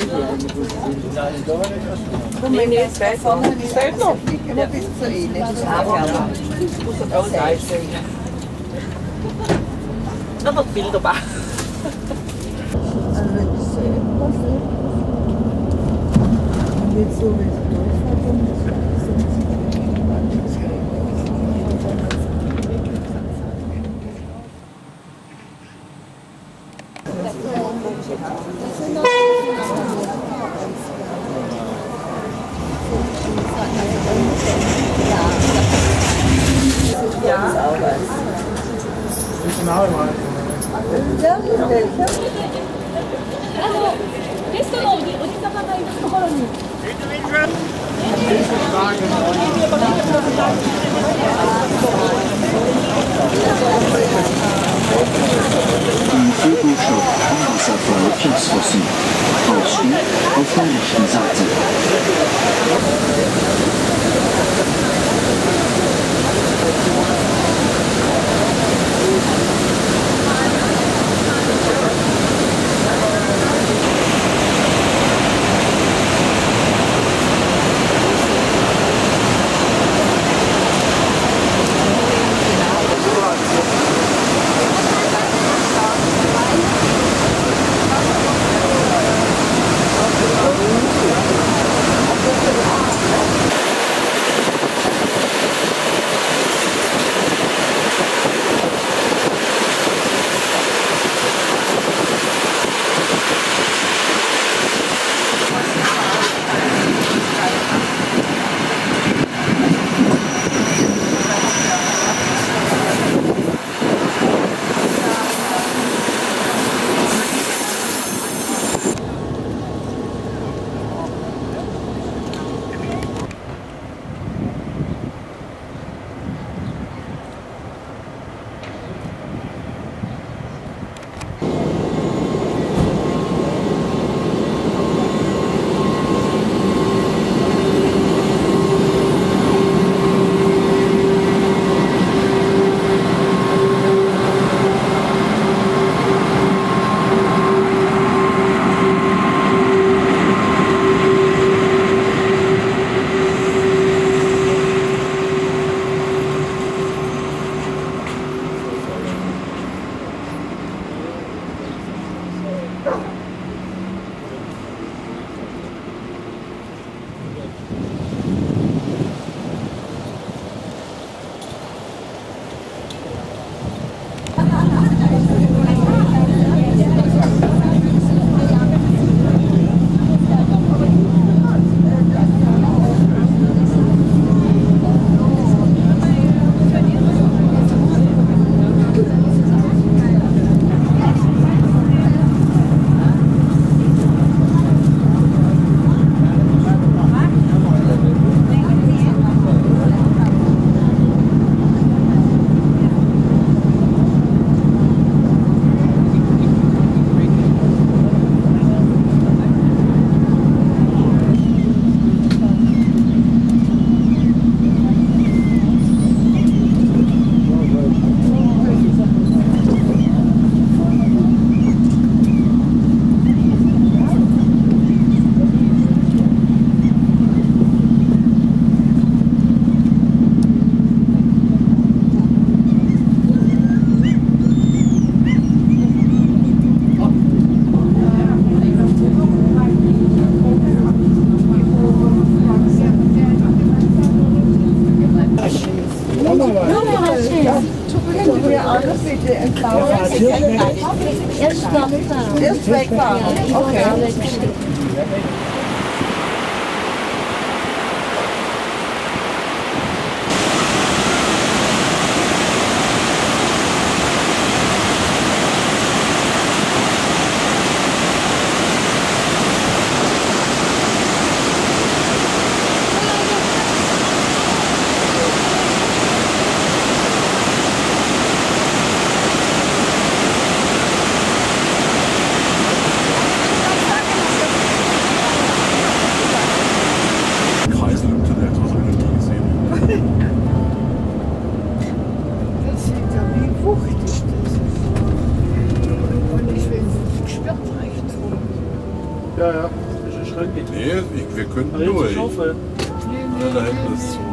Nee, nee, es fehlt noch. Es fehlt noch. Immer bis zu Ihnen. Das ist auch gerne. Noch was Bilder machen. Also wenn das jetzt so wie es durchfällt, Die Vögelschau Wasserfall Kingsfossen. Ausstieg auf der rechten Seite. Erst wegfahren. Okay. Ja, ja. Schrank geht. Nee, wir könnten Da hinten durch. Schaufel. Ja, da hinten ist zu.